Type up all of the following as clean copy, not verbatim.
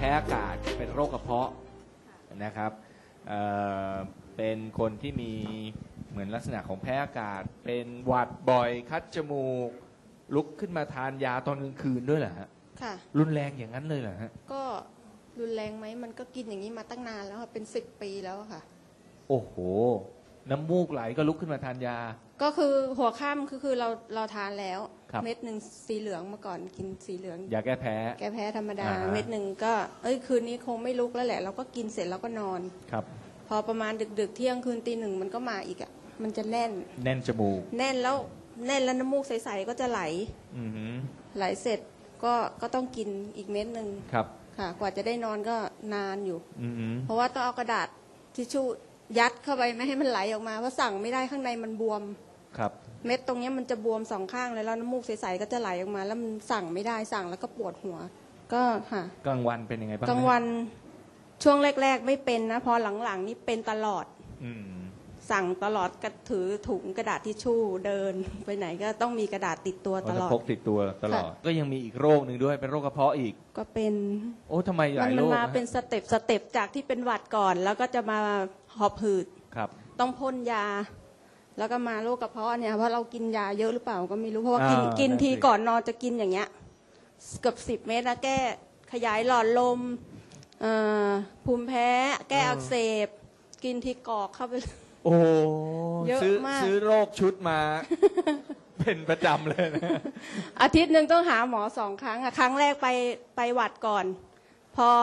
พ้อากาศเป็นโรคกระเพาะนะครับเป็นคนที่มีเหมือนลักษณะของแพ้อากาศเป็นหวัดบ่อยคัดจมูกลุกขึ้นมาทานยาตอนกลางคืนด้วยเหรอฮะค่ะรุนแรงอย่างนั้นเลยเหรอฮะก็รุนแรงไหมมันก็กินอย่างนี้มาตั้งนานแล้วค่ะเป็น10 ปีแล้วค่ะโอ้โหน้ำมูกไหลก็ลุกขึ้นมาทานยาก็คือหัวค่ำคือเราทานแล้วเม็ดหนึ่งสีเหลืองมาก่อนกินสีเหลืองยาแก้แพ้ธรรมดาเม็ดหนึ่งก็คืนนี้คงไม่ลุกแล้วแหละเราก็กินเสร็จแล้วก็นอนครับพอประมาณดึกๆเที่ยงคืนตี 1มันก็มาอีกอ่ะมันจะแน่นจมูกแน่นแล้วน้ำมูกใสๆก็จะไหลไหลเสร็จก็ต้องกินอีกเม็ดหนึ่งครับค่ะกว่าจะได้นอนก็นานอยู่เพราะว่าต้องเอากระดาษทิชชู่ยัดเข้าไปไม่ให้มันไหลออกมาเพราะสั่งไม่ได้ข้างในมันบวมครับเม็ดตรงนี้มันจะบวม2 ข้างเลยแล้วน้ำมูกใสๆก็จะไหลออกมาแล้วมันสั่งไม่ได้สั่งแล้วก็ปวดหัวก็ค่ะกลางวันเป็นยังไงบ้างกลางวันช่วงแรกๆไม่เป็นนะพอหลังๆนี่เป็นตลอดสั่งตลอดกระถือถุงกระดาษทิชชู่เดินไปไหนก็ต้องมีกระดาษติดตัวตลอดพกติดตัวตลอดก็ยังมีอีกโรคหนึ่งด้วยเป็นโรคกระเพาะอีกก็เป็นโอ้ทำไมหลายโรคมันมาเป็นสเต็ปจากที่เป็นหวัดก่อนแล้วก็จะมาหอบหืดครับต้องพ่นยาแล้วก็มาโรคกระเพาะเนี่ยเพราะเรากินยาเยอะหรือเปล่าก็ไม่รู้เพราะว่ากินทีก่อนนอนจะกินอย่างเงี้ยเกือบ10 เม็ดนะแก้ขยายหลอดลมภูมิแพ้แก้อักเสบกินทีกอกเข้าไปโอ้เยอะมากซื้อโรคชุดมา เป็นประจำเลยนะอาทิตย์หนึ่งต้องหาหมอ2 ครั้งครั้งแรกไปหวัดก่อนพอ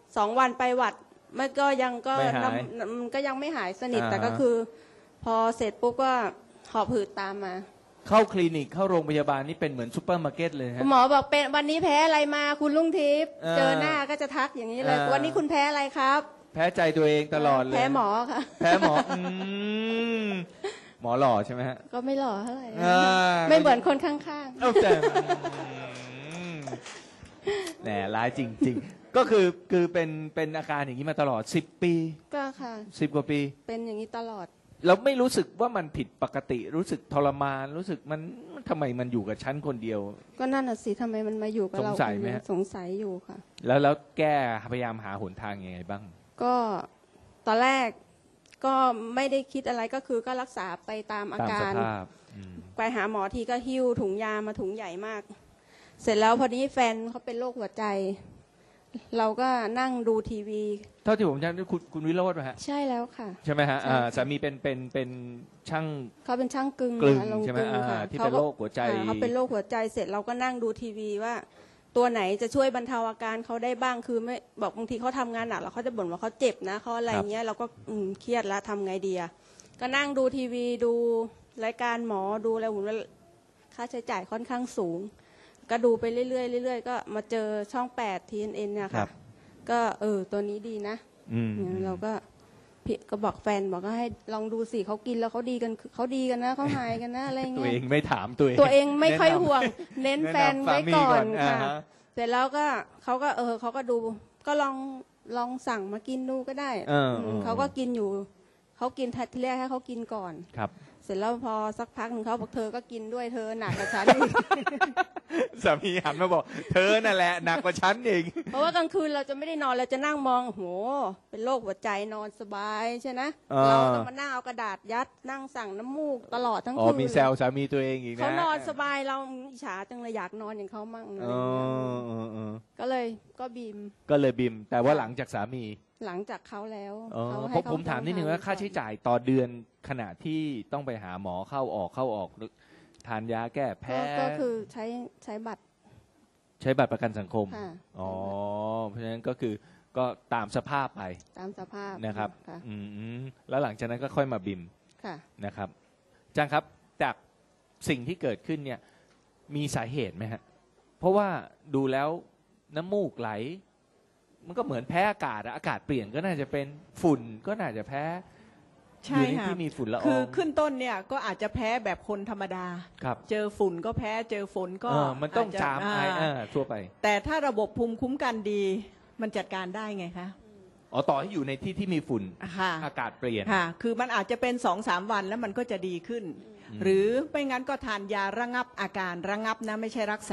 2 วันไปหวัดมันก็ยังไม่หายสนิทแต่ก็คือพอเสร็จปุ๊บก็หอบหืดตามมาเข้าคลินิกเข้าโรงพยาบาลนี่เป็นเหมือนซุปเปอร์มาร์เก็ตเลยฮะหมอบอกเป็นวันนี้แพ้อะไรมาคุณลุงทิพย์เจอหน้าก็จะทักอย่างนี้เลยวันนี้คุณแพ้อะไรครับแพ้ใจตัวเองตลอดเลยแพ้หมอค่ะแพ้หมอหมอหล่อใช่ไหมฮะก็ไม่หล่อเท่าไหร่ไม่เหมือนคนข้างๆเอาแต่แหมร้ายจริงๆก็คือเป็นอาการอย่างนี้มาตลอด10 ปีก็ค่ะ 10 กว่าปีเป็นอย่างนี้ตลอดเราไม่รู้สึกว่ามันผิดปกติรู้สึกทรมานรู้สึกมันทำไมมันอยู่กับฉันคนเดียวก็นั่นน่ะสิทำไมมันมาอยู่กับเราสงสัยไหมฮะสงสัยอยู่ค่ะแล้วแก้พยายามหาหนทางยังไงบ้างก็ตอนแรกก็ไม่ได้คิดอะไรก็คือก็รักษาไปตามอาการไปหาหมอทีก็หิ้วถุงยามาถุงใหญ่มากเสร็จแล้วพอนี้แฟนเขาเป็นโรคหัวใจเราก็นั่งดูทีวีเท่าที่ผมจำคุณวิโรจน์ป่ะฮะใช่แล้วค่ะใช่ไหมฮะสามีเป็นช่างเขาเป็นช่างกึ่งใช่ไหมที่เป็นโรคหัวใจเขาเป็นโรคหัวใจเสร็จเราก็นั่งดูทีวีว่าตัวไหนจะช่วยบรรเทาอาการเขาได้บ้างคือไม่บอกบางทีเขาทำงานหนักแล้วเขาจะบ่นว่าเขาเจ็บนะเขาอะไรเงี้ยเราก็เครียดแล้วทำไงดีก็นั่งดูทีวีดูรายการหมอดูอะไรผมว่าค่าใช้จ่ายค่อนข้างสูงก็ดูไปเรื่อยๆเรื่อยๆก็มาเจอช่อง8 TNN เนี่ยค่ะก็ตัวนี้ดีนะเราก็บอกแฟนบอกก็ให้ลองดูสิเขากินแล้วเขาดีกันนะเขาหายกันนะอะไรเงี้ยตัวเองไม่ถามตัวเองไม่ค่อยห่วงเน้นแฟนไว้ก่อนค่ะเสร็จแล้วก็เขาก็ดูก็ลองสั่งมากินดูก็ได้เขาก็กินอยู่เขากินทีแรกให้เขากินก่อนครับเสร็จแล้วพอสักพักหนึ่งเขาบอกเธอก็กินด้วยเธอหนักกว่าฉันอีกสามีหันมาบอกเธอนั่นแหละหนักกว่าฉันเองเพราะว่ากลางคืนเราจะไม่ได้นอนเราจะนั่งมองโหเป็นโรคหัวใจนอนสบายใช่ไหมเราต้องมานั่งเอากระดาษยัดนั่งสั่งน้ำมูกตลอดทั้งคืนมีแซวสามีตัวเองอีกนะเขานอนสบายเราอิจฉาจังเลยอยากนอนอย่างเขามั่งก็เลยบิมแต่ว่าหลังจากสามีหลังจากเขาแล้วผมถามนิดนึงว่าค่าใช้จ่ายต่อเดือนขณะที่ต้องไปหาหมอเข้าออกทานยาแก้แพ้ก็คือใช้บัตรประกันสังคมเพราะฉะนั้นก็ตามสภาพไปตามสภาพนะครับแล้วหลังจากนั้นก็ค่อยมาบิมนะครับอาจารย์ครับจากสิ่งที่เกิดขึ้นเนี่ยมีสาเหตุไหมฮะเพราะว่าดูแล้วน้ำมูกไหลมันก็เหมือนแพ้อากาศอากาศเปลี่ยนก็น่าจะเป็นฝุ่นก็น่าจะแพ้ใช่ค่ะที่มีฝุ่นละอองคือขึ้นต้นเนี่ยก็อาจจะแพ้แบบคนธรรมดาเจอฝุ่นก็แพ้เจอฝนก็มันต้องจามไอทั่วไปแต่ถ้าระบบภูมิคุ้มกันดีมันจัดการได้ไงคะต่อให้อยู่ในที่ที่มีฝุ่นอากาศเปลี่ยนคือมันอาจจะเป็น 2-3 วันแล้วมันก็จะดีขึ้นหรือไม่งั้นก็ทานยาระงับอาการระงับนะไม่ใช่รักษา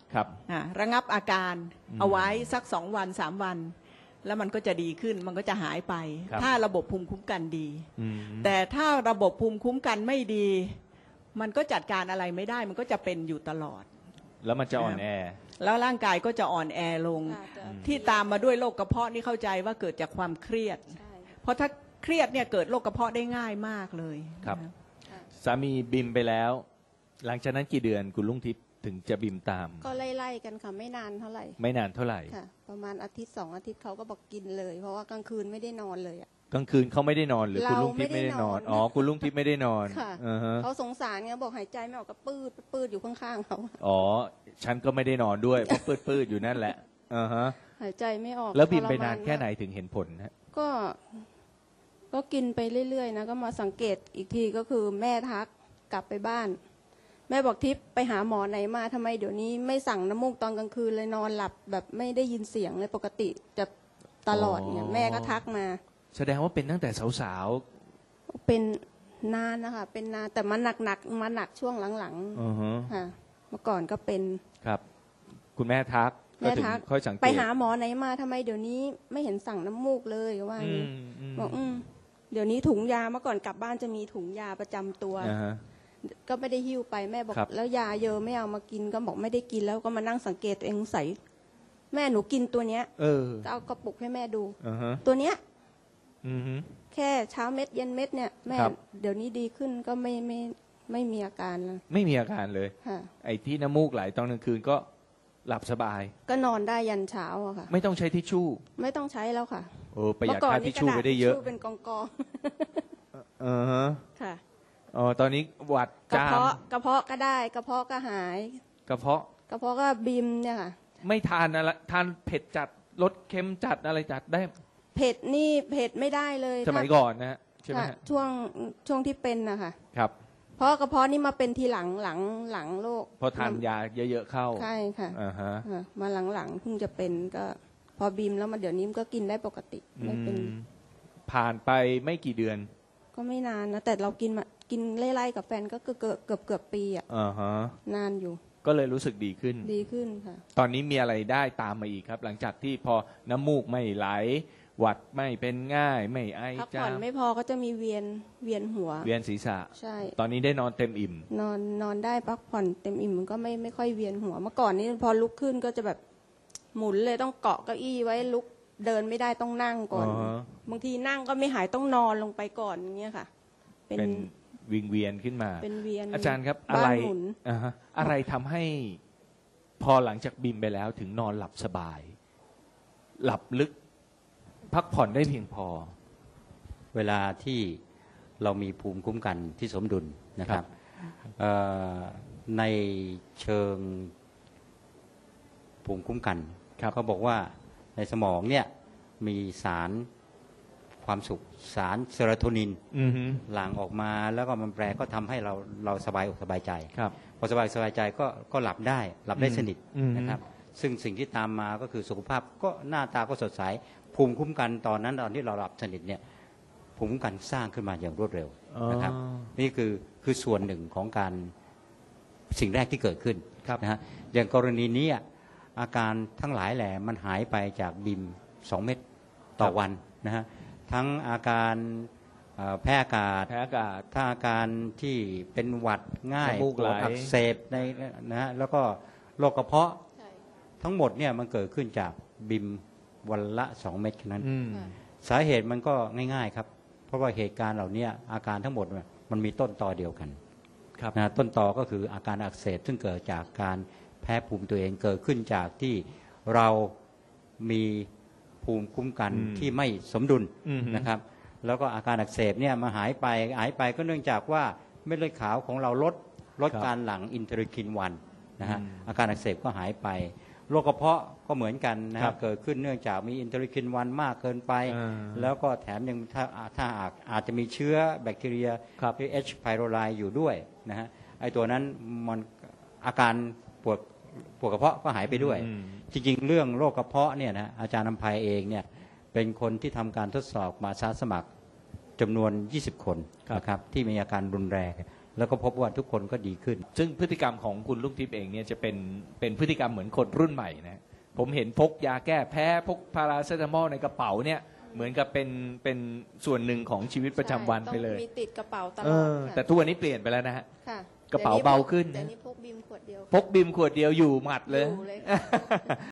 ครับระงับอาการเอาไว้สัก2 วัน 3 วัน แล้วมันก็จะดีขึ้นมันก็จะหายไป ถ้าระบบภูมิคุ้มกันดีแต่ถ้าระบบภูมิคุ้มกันไม่ดี มันก็จัดการอะไรไม่ได้มันก็จะเป็นอยู่ตลอดแล้วมันจะอ่อนแอแล้วร่างกายก็จะอ่อนแอลงที่ตามมาด้วยโรคกระเพาะนี่เข้าใจว่าเกิดจากความเครียดเพราะถ้าเครียดเนี่ยเกิดโรคกระเพาะได้ง่ายมากเลยครับสามีบิมไปแล้วหลังจากนั้นกี่เดือนคุณลุงทิพย์ถึงจะบิมตามก็ไล่ๆกันค่ะไม่นานเท่าไหร่ค่ะประมาณอาทิตย์2 อาทิตย์เขาก็บอกกินเลยเพราะว่ากลางคืนไม่ได้นอนเลยกลางคืนเขาไม่ได้นอนหรือคุณลุงทิพย์ไม่ได้นอนอ๋อคุณลุงทิพย์ไม่ได้นอนค่ะเขาสงสารไงบอกหายใจไม่ออกก็ปืดอยู่ข้างๆเขาอ๋อฉันก็ไม่ได้นอนด้วยเพราะปืดอยู่นั่นแหละหายใจไม่ออกแล้วบิมไปนานแค่ไหนถึงเห็นผลฮะก็กินไปเรื่อยๆนะก็มาสังเกตอีกทีก็คือแม่ทักกลับไปบ้านแม่บอกทิพย์ไปหาหมอไหนมาทำไมเดี๋ยวนี้ไม่สั่งน้ำมูกตอนกลางคืนเลยนอนหลับแบบไม่ได้ยินเสียงเลยปกติจะตลอดเนี่ยแม่ก็ทักมาแสดงว่าเป็นตั้งแต่สาวๆเป็นนานนะคะเป็นนานแต่มาหนักช่วงหลังๆค่ะเมื่อก่อนก็เป็นครับคุณแม่ทักค่อยสังเกตไปหาหมอไหนมาทำไมเดี๋ยวนี้ไม่เห็นสั่งน้ำมูกเลยว่าอย่างนี้บอกเดี๋ยวนี้ถุงยาเมื่อก่อนกลับบ้านจะมีถุงยาประจำตัวก็ไม่ได้หิ้วไปแม่บอกแล้วยาเยอะไม่เอามากินก็บอกไม่ได้กินแล้วก็มานั่งสังเกตตัวเองใส่แม่หนูกินตัวเนี้ยก็เอากระปุกให้แม่ดูตัวเนี้ยแค่เช้าเม็ดเย็นเม็ดเนี่ยแม่เดี๋ยวนี้ดีขึ้นก็ไม่มีอาการแล้วไม่มีอาการเลยไอ้ที่น้ำมูกไหลตอนกลางคืนก็หลับสบายก็นอนได้ยันเช้าอะค่ะไม่ต้องใช้ทิชชู่ไม่ต้องใช้แล้วค่ะประหยัดค่าทิชชู่ไปได้เยอะเป็นกองค่ะตอนนี้หวัดจามกระเพาะก็ได้กระเพาะก็หายกระเพาะก็บิมเนี่ยค่ะไม่ทานอะไรทานเผ็ดจัดรสเค็มจัดอะไรจัดได้เผ็ดนี่เผ็ดไม่ได้เลยสมัยก่อนนะใช่ไหมช่วงที่เป็นนะคะครับเพราะกระเพาะนี่มาเป็นทีหลังโรคพอทานยาเยอะๆเข้าใช่ค่ะมาหลังเพิ่งจะเป็นก็พอบิมแล้วมาเดี๋ยวนี้ก็กินได้ปกติไม่เป็นผ่านไปไม่กี่เดือนก็ไม่นานนะแต่เรากินไล่ๆกับแฟนก็เกือบปีอ่ะนานอยู่ก็เลยรู้สึกดีขึ้นค่ะตอนนี้มีอะไรได้ตามมาอีกครับหลังจากที่พอน้ำมูกไม่ไหลหวัดไม่เป็นง่ายไม่ไอพักผ่อนไม่พอก็จะมีเวียนหัวเวียนศีรษะใช่ตอนนี้ได้นอนเต็มอิ่มนอนได้พักผ่อนเต็มอิ่มมันก็ไม่ค่อยเวียนหัวเมื่อก่อนนี้พอลุกขึ้นก็จะแบบหมุนเลยต้องเกาะเก้าอี้ไว้ลุกเดินไม่ได้ต้องนั่งก่อนบางทีนั่งก็ไม่หายต้องนอนลงไปก่อนอย่างเงี้ยค่ะเป็นวิงเวียนขึ้นมาเป็นเวียนอาจารย์ครับอะไรทำให้พอหลังจากบิมไปแล้วถึงนอนหลับสบายหลับลึกพักผ่อนได้เพียงพอเวลาที่เรามีภูมิคุ้มกันที่สมดุลนะครับในเชิงภูมิคุ้มกันเขาบอกว่าในสมองเนี่ยมีสารความสุขสารเซโรโทนินหลั่งออกมาแล้วก็มันแปรก็ทำให้เราสบายอกสบายใจพอสบายใจก็หลับได้สนิทนะครับซึ่งสิ่งที่ตามมาก็คือสุขภาพก็หน้าตาก็สดใสภูมิคุ้มกันตอนที่เราหลับสนิทเนี่ยภูมิคุ้มกันสร้างขึ้นมาอย่างรวดเร็วนะครับนี่คือส่วนหนึ่งของการสิ่งแรกที่เกิดขึ้นนะฮะอย่างกรณีนี้อาการทั้งหลายแหล่มันหายไปจากบิม2 เม็ดต่อวันนะฮะทั้งอาการแพ้อากาศถ้าอาการที่เป็นหวัดง่ายปวดอักเสบนะฮะแล้วก็โรคกระเพาะทั้งหมดเนี่ยมันเกิดขึ้นจากบิมวันละ2 เม็ดแค่นั้นสาเหตุมันก็ง่ายๆครับเพราะว่าเหตุการณ์เหล่านี้อาการทั้งหมดมันมีต้นตอเดียวกันนะต้นตอก็คืออาการอักเสบซึ่งเกิดจากการแพ้ภูมิตัวเองเกิดขึ้นจากที่เรามีภูมิคุ้มกันที่ไม่สมดุลนะครับแล้วก็อาการอักเสบเนี่ยมาหายไปก็เนื่องจากว่าเม็ดเลือดขาวของเราลดการหลั่งอินเทอร์คิน1นะฮะอาการอักเสบก็หายไปโรคกระเพาะก็เหมือนกันนะครับเกิดขึ้นเนื่องจากมีอินเทอร์คิน1มากเกินไปแล้วก็แถมยังถ้าอาจจะมีเชื้อแบคทีเรียH. pylori อยู่ด้วยนะฮะไอตัวนั้นมันอาการปวดกระเพาะก็หายไปด้วยจริงๆเรื่องโรคกระเพาะเนี่ยนะอาจารย์นำภัยเองเนี่ยเป็นคนที่ทำการทดสอบมาสมัครจำนวน20 คนนะครับที่มีอาการรุนแรงแล้วก็พบว่าทุกคนก็ดีขึ้นซึ่งพฤติกรรมของคุณลุงทิพย์เองเนี่ยจะเป็นพฤติกรรมเหมือนคนรุ่นใหม่นะผมเห็นพกยาแก้แพ้พกพาราเซตามอลในกระเป๋าเนี่ยเหมือนกับเป็นส่วนหนึ่งของชีวิตประจำวันไปเลยต้องมีติดกระเป๋าตลเออดอค่ะแต่ทุกวันนี้เปลี่ยนไปแล้วนะฮะค่ะกระเป๋าเบาขึ้นเดี๋ยวนี้พกบีมขวดเดียวพกบิมขวดเดียวอยู่หมัดเลยอยู่เลยค่ะ